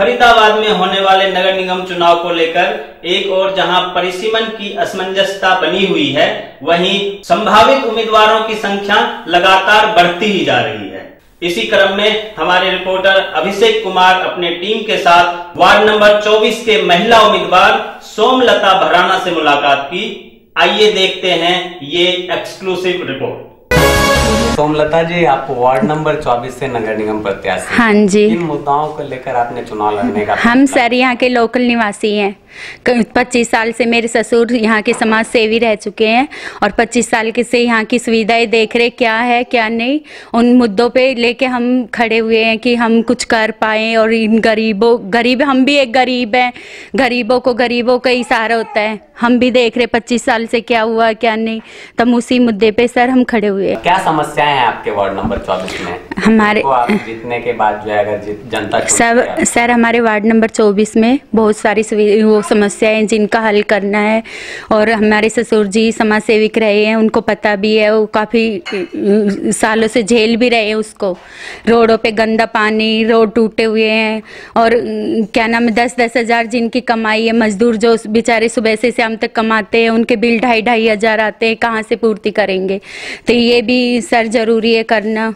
फरीदाबाद में होने वाले नगर निगम चुनाव को लेकर एक और जहां परिसीमन की असमंजसता बनी हुई है, वहीं संभावित उम्मीदवारों की संख्या लगातार बढ़ती ही जा रही है। इसी क्रम में हमारे रिपोर्टर अभिषेक कुमार अपने टीम के साथ वार्ड नंबर 24 के महिला उम्मीदवार सोमलता भराना से मुलाकात की। आइए देखते हैं ये एक्सक्लूसिव रिपोर्ट। सोमलता जी, आप वार्ड नंबर 24 से नगर निगम प्रत्याशी। हाँ जी। किन मुद्दाओं को लेकर आपने चुनाव लड़ने का? हम सर यहाँ के लोकल निवासी हैं। 25 साल से मेरे ससुर यहाँ के समाज सेवी रह चुके हैं और 25 साल के से यहाँ की सुविधाएं देख रहे क्या है क्या नहीं, उन मुद्दों पे लेके हम खड़े हुए हैं कि हम कुछ कर पाएँ। और इन गरीब हम भी एक गरीब हैं, गरीबों का इशारा होता है। हम भी देख रहे 25 साल से क्या हुआ क्या नहीं, तब उसी मुद्दे पे सर हम खड़े हुए। क्या समस्याएं हैं आपके वार्ड नंबर 24 में? हमारे आप जीतने के बाद जो है अगर जनता सर हमारे वार्ड नंबर 24 में बहुत सारी वो समस्याएं जिनका हल करना है। और हमारे ससुर जी समाज सेविक रहे हैं, उनको पता भी है, वो काफ़ी सालों से झेल भी रहे हैं उसको। रोडों पे गंदा पानी, रोड टूटे हुए हैं और क्या नाम है 10-10 हज़ार जिनकी कमाई है, मजदूर जो बेचारे सुबह से शाम तक कमाते हैं, उनके बिल 2,500 हज़ार आते हैं, कहाँ से पूर्ति करेंगे। तो ये भी सर ज़रूरी है करना।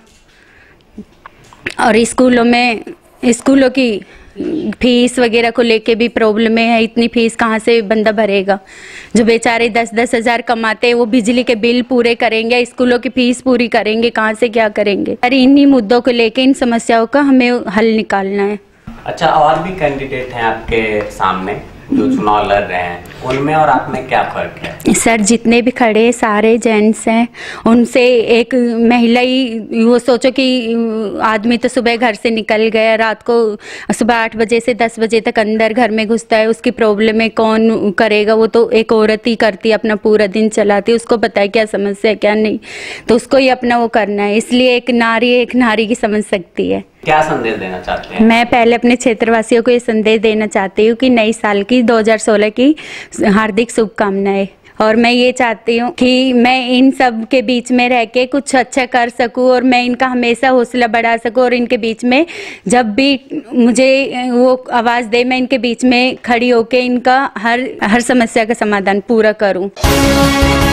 और स्कूलों की फीस वगैरह को लेके भी प्रॉब्लम है। इतनी फीस कहाँ से बंदा भरेगा? जो बेचारे 10-10 हज़ार कमाते हैं वो बिजली के बिल पूरे करेंगे, स्कूलों की फीस पूरी करेंगे, कहाँ से क्या करेंगे? अरे इन्हीं मुद्दों को लेके इन समस्याओं का हमें हल निकालना है। अच्छा, और भी कैंडिडेट हैं आपके सामने जो चुनाव लड़ रहे हैं, उनमें और आप में क्या फर्क है? सर जितने भी खड़े हैं सारे जेंट्स हैं, उनसे एक महिला ही, वो सोचो कि आदमी तो सुबह घर से निकल गया, रात को सुबह 8 बजे से 10 बजे तक अंदर घर में घुसता है, उसकी प्रॉब्लम है कौन करेगा? वो तो एक औरत ही करती है, अपना पूरा दिन चलाती है, उसको पता है क्या समस्या है क्या नहीं, तो उसको ही अपना वो करना है। इसलिए एक नारी की समझ सकती है। क्या संदेश देना चाहते हैं? मैं पहले अपने क्षेत्रवासियों को ये संदेश देना चाहती हूँ कि नई साल की 2016 की हार्दिक शुभकामनाएं। और मैं ये चाहती हूँ कि मैं इन सब के बीच में रह के कुछ अच्छा कर सकूँ और मैं इनका हमेशा हौसला बढ़ा सकूँ और इनके बीच में जब भी मुझे वो आवाज़ दे, मैं इनके बीच में खड़ी होके इनका हर समस्या का समाधान पूरा करूँ।